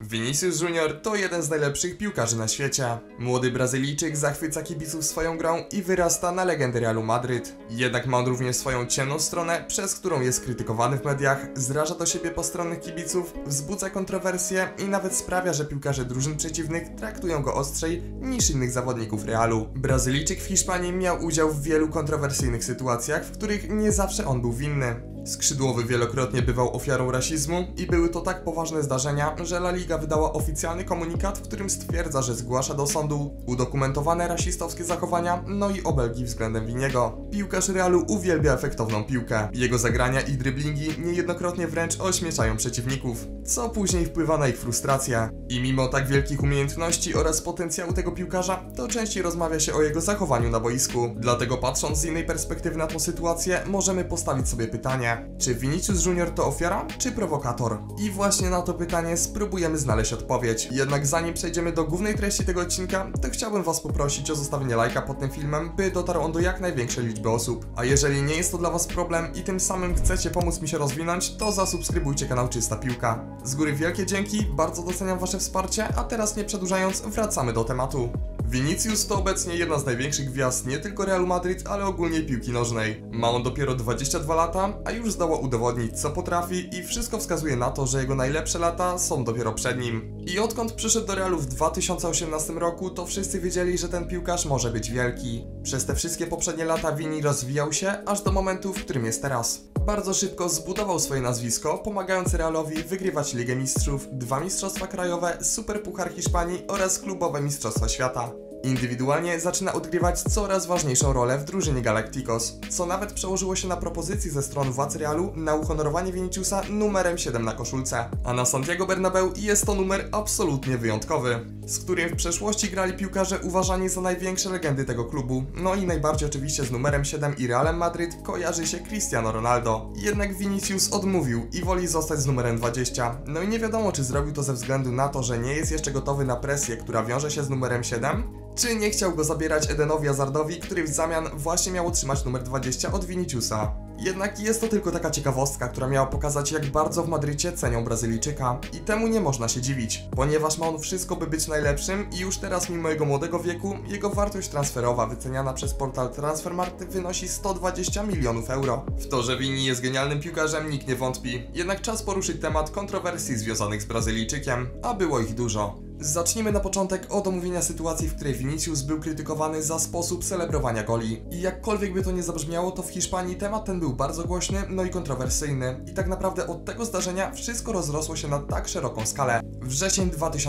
Vinicius Junior to jeden z najlepszych piłkarzy na świecie. Młody Brazylijczyk zachwyca kibiców swoją grą i wyrasta na legendę Realu Madryt. Jednak ma on również swoją ciemną stronę, przez którą jest krytykowany w mediach, zraża do siebie postronnych kibiców, wzbudza kontrowersje i nawet sprawia, że piłkarze drużyn przeciwnych traktują go ostrzej niż innych zawodników Realu. Brazylijczyk w Hiszpanii miał udział w wielu kontrowersyjnych sytuacjach, w których nie zawsze on był winny. Skrzydłowy wielokrotnie bywał ofiarą rasizmu i były to tak poważne zdarzenia, że La Liga wydała oficjalny komunikat, w którym stwierdza, że zgłasza do sądu udokumentowane rasistowskie zachowania, no i obelgi względem Viniego. Piłkarz Realu uwielbia efektowną piłkę. Jego zagrania i driblingi niejednokrotnie wręcz ośmieszają przeciwników, co później wpływa na ich frustrację. I mimo tak wielkich umiejętności oraz potencjału tego piłkarza, to częściej rozmawia się o jego zachowaniu na boisku. Dlatego patrząc z innej perspektywy na tę sytuację, możemy postawić sobie pytanie: czy Vinicius Junior to ofiara, czy prowokator? I właśnie na to pytanie spróbujemy znaleźć odpowiedź. Jednak zanim przejdziemy do głównej treści tego odcinka, to chciałbym was poprosić o zostawienie lajka pod tym filmem, by dotarł on do jak największej liczby osób. A jeżeli nie jest to dla was problem i tym samym chcecie pomóc mi się rozwinąć, to zasubskrybujcie kanał Czysta Piłka. Z góry wielkie dzięki, bardzo doceniam wasze wsparcie, a teraz nie przedłużając, wracamy do tematu. Vinicius to obecnie jedna z największych gwiazd nie tylko Realu Madryt, ale ogólnie piłki nożnej. Ma on dopiero 22 lata, a już zdoła udowodnić, co potrafi, i wszystko wskazuje na to, że jego najlepsze lata są dopiero przed nim. I odkąd przyszedł do Realu w 2018 roku, to wszyscy wiedzieli, że ten piłkarz może być wielki. Przez te wszystkie poprzednie lata Vini rozwijał się aż do momentu, w którym jest teraz. Bardzo szybko zbudował swoje nazwisko, pomagając Realowi wygrywać Ligę Mistrzów, 2 mistrzostwa krajowe, Superpuchar Hiszpanii oraz klubowe mistrzostwa świata. Indywidualnie zaczyna odgrywać coraz ważniejszą rolę w drużynie Galacticos, co nawet przełożyło się na propozycji ze strony władz Realu na uhonorowanie Viniciusa numerem 7 na koszulce. A na Santiago Bernabeu jest to numer absolutnie wyjątkowy, z którym w przeszłości grali piłkarze uważani za największe legendy tego klubu. No i najbardziej oczywiście z numerem 7 i Realem Madryt kojarzy się Cristiano Ronaldo. Jednak Vinicius odmówił i woli zostać z numerem 20. No i nie wiadomo, czy zrobił to ze względu na to, że nie jest jeszcze gotowy na presję, która wiąże się z numerem 7, czy nie chciał go zabierać Edenowi Hazardowi, który w zamian właśnie miał otrzymać numer 20 od Viniciusa. Jednak jest to tylko taka ciekawostka, która miała pokazać, jak bardzo w Madrycie cenią Brazylijczyka. I temu nie można się dziwić, ponieważ ma on wszystko, by być najlepszym i już teraz, mimo jego młodego wieku, jego wartość transferowa wyceniana przez portal Transfermarkt wynosi 120 milionów euro. W to, że Vini jest genialnym piłkarzem, nikt nie wątpi. Jednak czas poruszyć temat kontrowersji związanych z Brazylijczykiem, a było ich dużo. Zacznijmy na początek od omówienia sytuacji, w której Vinicius był krytykowany za sposób celebrowania goli. I jakkolwiek by to nie zabrzmiało, to w Hiszpanii temat ten był bardzo głośny, no i kontrowersyjny. I tak naprawdę od tego zdarzenia wszystko rozrosło się na tak szeroką skalę. Wrzesień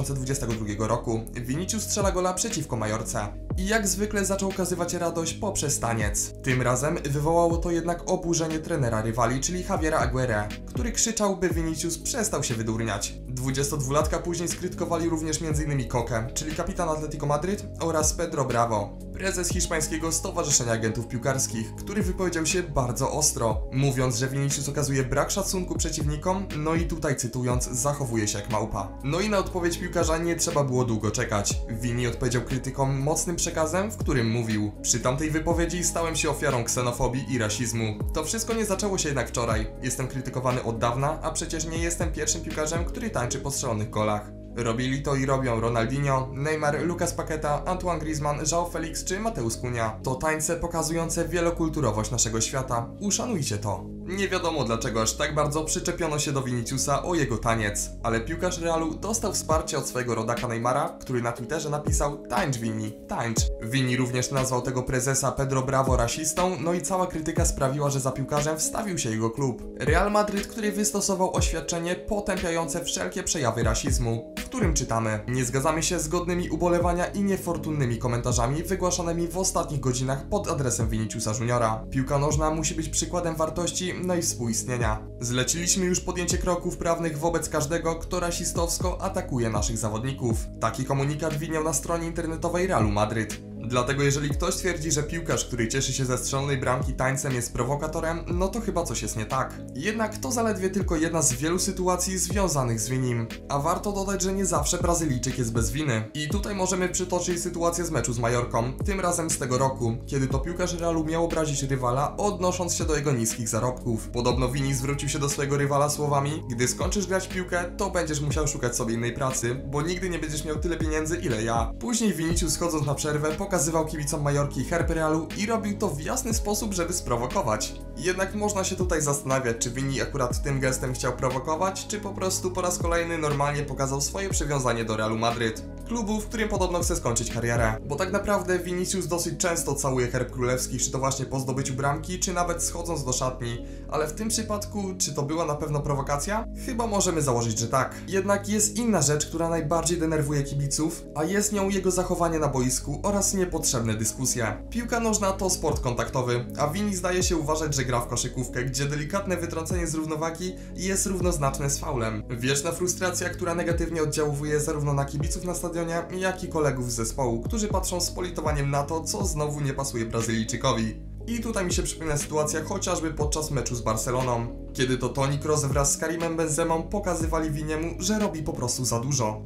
2022 roku. Vinicius strzela gola przeciwko Majorce. I jak zwykle zaczął okazywać radość poprzez taniec. Tym razem wywołało to jednak oburzenie trenera rywali, czyli Javiera Aguirre, który krzyczał, by Vinicius przestał się wydurniać. 22-latka później skrytykowali również m.in. Koke, czyli kapitan Atletico Madryt, oraz Pedro Bravo, prezes hiszpańskiego Stowarzyszenia Agentów Piłkarskich, który wypowiedział się bardzo ostro, mówiąc, że Vinicius okazuje brak szacunku przeciwnikom, no i tutaj cytując, zachowuje się jak małpa. No i na odpowiedź piłkarza nie trzeba było długo czekać. Vini odpowiedział krytykom mocnym przekazem, w którym mówił: przy tamtej wypowiedzi stałem się ofiarą ksenofobii i rasizmu. To wszystko nie zaczęło się jednak wczoraj. Jestem krytykowany od dawna, a przecież nie jestem pierwszym piłkarzem, który tańczy po strzelonych golach. Robili to i robią Ronaldinho, Neymar, Lucas Paqueta, Antoine Griezmann, João Felix czy Mateusz Cunha. To tańce pokazujące wielokulturowość naszego świata. Uszanujcie to. Nie wiadomo dlaczego aż tak bardzo przyczepiono się do Viniciusa o jego taniec, ale piłkarz Realu dostał wsparcie od swojego rodaka Neymara, który na Twitterze napisał: tańcz Vini, tańcz. Vini również nazwał tego prezesa Pedro Bravo rasistą, no i cała krytyka sprawiła, że za piłkarzem wstawił się jego klub. Real Madryt, który wystosował oświadczenie potępiające wszelkie przejawy rasizmu, w którym czytamy: nie zgadzamy się z godnymi ubolewania i niefortunnymi komentarzami wygłaszanymi w ostatnich godzinach pod adresem Viniciusa Juniora. Piłka nożna musi być przykładem wartości, no i współistnienia. Zleciliśmy już podjęcie kroków prawnych wobec każdego, kto rasistowsko atakuje naszych zawodników. Taki komunikat widniał na stronie internetowej Realu Madryt. Dlatego jeżeli ktoś twierdzi, że piłkarz, który cieszy się ze strzelonej bramki tańcem jest prowokatorem, no to chyba coś jest nie tak. Jednak to zaledwie tylko jedna z wielu sytuacji związanych z Vinim. A warto dodać, że nie zawsze Brazylijczyk jest bez winy. I tutaj możemy przytoczyć sytuację z meczu z Majorką, tym razem z tego roku, kiedy to piłkarz Realu miał obrazić rywala, odnosząc się do jego niskich zarobków. Podobno Vini zwrócił się do swojego rywala słowami: gdy skończysz grać w piłkę, to będziesz musiał szukać sobie innej pracy, bo nigdy nie będziesz miał tyle pieniędzy, ile ja. Później Vinicius, schodząc na przerwę, pokazywał kibicom Majorki herb Realu i robił to w jasny sposób, żeby sprowokować. Jednak można się tutaj zastanawiać, czy Vini akurat tym gestem chciał prowokować, czy po prostu po raz kolejny normalnie pokazał swoje przywiązanie do Realu Madryt, klubu, w którym podobno chce skończyć karierę. Bo tak naprawdę Vinicius dosyć często całuje herb królewski, czy to właśnie po zdobyciu bramki, czy nawet schodząc do szatni. Ale w tym przypadku, czy to była na pewno prowokacja? Chyba możemy założyć, że tak. Jednak jest inna rzecz, która najbardziej denerwuje kibiców, a jest nią jego zachowanie na boisku oraz niepotrzebne dyskusje. Piłka nożna to sport kontaktowy, a Vini zdaje się uważać, że gra w koszykówkę, gdzie delikatne wytrącenie z równowagi jest równoznaczne z faulem. Wieczna frustracja, która negatywnie oddziałuje zarówno na kibiców na stadionie, jak i kolegów z zespołu, którzy patrzą z politowaniem na to, co znowu nie pasuje Brazylijczykowi. I tutaj mi się przypomina sytuacja chociażby podczas meczu z Barceloną, kiedy to Toni Kroos wraz z Karimem Benzemą pokazywali Viniemu, że robi po prostu za dużo.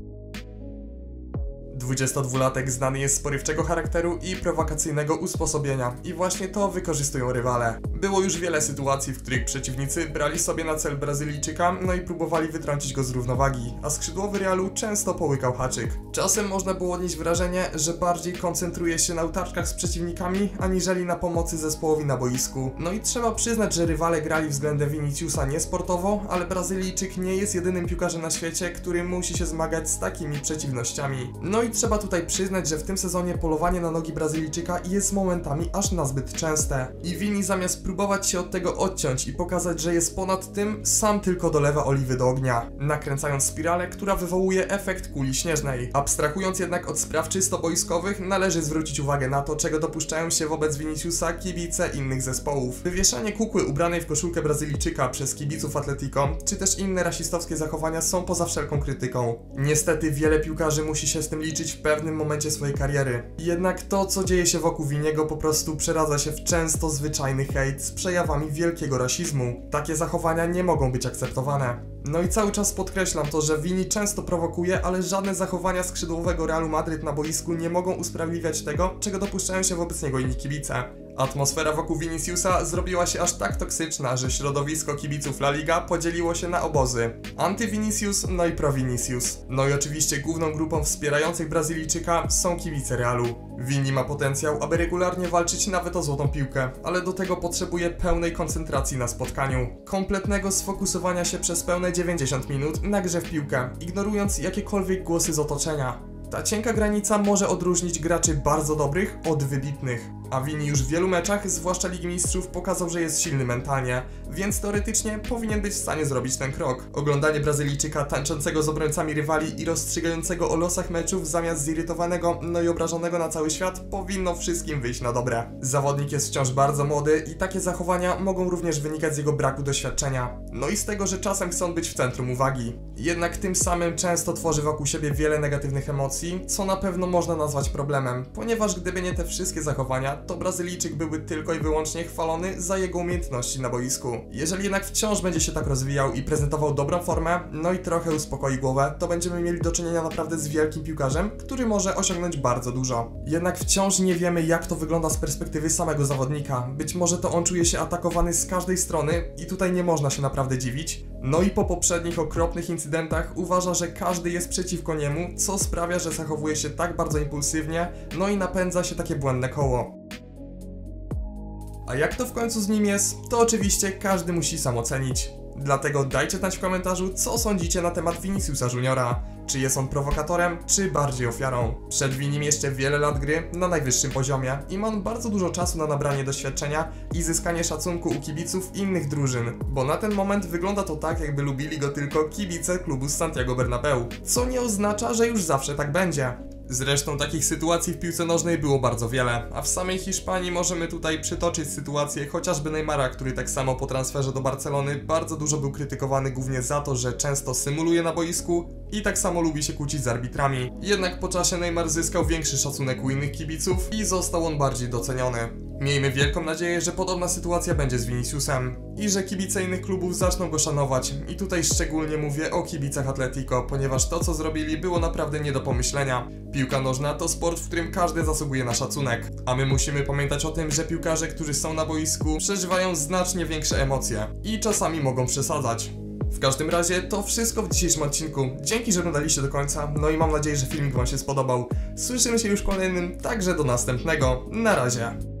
22-latek znany jest z porywczego charakteru i prowokacyjnego usposobienia i właśnie to wykorzystują rywale. Było już wiele sytuacji, w których przeciwnicy brali sobie na cel Brazylijczyka, no i próbowali wytrącić go z równowagi, a skrzydłowy Realu często połykał haczyk. Czasem można było odnieść wrażenie, że bardziej koncentruje się na utarczkach z przeciwnikami, aniżeli na pomocy zespołowi na boisku. No i trzeba przyznać, że rywale grali względem Viniciusa niesportowo, ale Brazylijczyk nie jest jedynym piłkarzem na świecie, który musi się zmagać z takimi przeciwnościami. No i trzeba tutaj przyznać, że w tym sezonie polowanie na nogi Brazylijczyka jest momentami aż nazbyt częste. I Vini zamiast próbować się od tego odciąć i pokazać, że jest ponad tym, sam tylko dolewa oliwy do ognia, nakręcając spiralę, która wywołuje efekt kuli śnieżnej. Abstrahując jednak od spraw czysto boiskowych, należy zwrócić uwagę na to, czego dopuszczają się wobec Viniciusa kibice innych zespołów. Wywieszanie kukły ubranej w koszulkę Brazylijczyka przez kibiców Atletico, czy też inne rasistowskie zachowania są poza wszelką krytyką. Niestety wiele piłkarzy musi się z tym liczyć w pewnym momencie swojej kariery. Jednak to, co dzieje się wokół Viniego, po prostu przeradza się w często zwyczajny hejt z przejawami wielkiego rasizmu. Takie zachowania nie mogą być akceptowane. No i cały czas podkreślam to, że Vini często prowokuje, ale żadne zachowania skrzydłowego Realu Madryt na boisku nie mogą usprawiedliwiać tego, czego dopuszczają się wobec niego inni kibice. Atmosfera wokół Viniciusa zrobiła się aż tak toksyczna, że środowisko kibiców La Liga podzieliło się na obozy. Anty-Vinicius, no i pro-Vinicius. No i oczywiście główną grupą wspierających Brazylijczyka są kibice Realu. Vini ma potencjał, aby regularnie walczyć nawet o złotą piłkę, ale do tego potrzebuje pełnej koncentracji na spotkaniu. Kompletnego sfokusowania się przez pełne 90 minut na grze w piłkę, ignorując jakiekolwiek głosy z otoczenia. Ta cienka granica może odróżnić graczy bardzo dobrych od wybitnych. A Vini już w wielu meczach, zwłaszcza Ligi Mistrzów, pokazał, że jest silny mentalnie, więc teoretycznie powinien być w stanie zrobić ten krok. Oglądanie Brazylijczyka tańczącego z obrońcami rywali i rozstrzygającego o losach meczów zamiast zirytowanego, no i obrażonego na cały świat powinno wszystkim wyjść na dobre. Zawodnik jest wciąż bardzo młody i takie zachowania mogą również wynikać z jego braku doświadczenia. No i z tego, że czasem chce on być w centrum uwagi. Jednak tym samym często tworzy wokół siebie wiele negatywnych emocji, co na pewno można nazwać problemem, ponieważ gdyby nie te wszystkie zachowania, to Brazylijczyk byłby tylko i wyłącznie chwalony za jego umiejętności na boisku. Jeżeli jednak wciąż będzie się tak rozwijał i prezentował dobrą formę, no i trochę uspokoi głowę, to będziemy mieli do czynienia naprawdę z wielkim piłkarzem, który może osiągnąć bardzo dużo. Jednak wciąż nie wiemy, jak to wygląda z perspektywy samego zawodnika. Być może to on czuje się atakowany z każdej strony i tutaj nie można się naprawdę dziwić. No i po poprzednich okropnych incydentach uważa, że każdy jest przeciwko niemu, co sprawia, że zachowuje się tak bardzo impulsywnie, no i napędza się takie błędne koło. A jak to w końcu z nim jest, to oczywiście każdy musi sam ocenić. Dlatego dajcie znać w komentarzu, co sądzicie na temat Viniciusa Juniora. Czy jest on prowokatorem, czy bardziej ofiarą. Przed Vinim jeszcze wiele lat gry na najwyższym poziomie i ma on bardzo dużo czasu na nabranie doświadczenia i zyskanie szacunku u kibiców innych drużyn, bo na ten moment wygląda to tak, jakby lubili go tylko kibice klubu z Santiago Bernabeu, co nie oznacza, że już zawsze tak będzie. Zresztą takich sytuacji w piłce nożnej było bardzo wiele, a w samej Hiszpanii możemy tutaj przytoczyć sytuację chociażby Neymara, który tak samo po transferze do Barcelony bardzo dużo był krytykowany głównie za to, że często symuluje na boisku i tak samo lubi się kłócić z arbitrami. Jednak po czasie Neymar zyskał większy szacunek u innych kibiców i został on bardziej doceniony. Miejmy wielką nadzieję, że podobna sytuacja będzie z Viniciusem i że kibice innych klubów zaczną go szanować. I tutaj szczególnie mówię o kibicach Atletico, ponieważ to, co zrobili, było naprawdę nie do pomyślenia. Piłka nożna to sport, w którym każdy zasługuje na szacunek, a my musimy pamiętać o tym, że piłkarze, którzy są na boisku, przeżywają znacznie większe emocje i czasami mogą przesadzać. W każdym razie to wszystko w dzisiejszym odcinku. Dzięki, że oglądaliście do końca, no i mam nadzieję, że filmik wam się spodobał. Słyszymy się już w kolejnym, także do następnego. Na razie.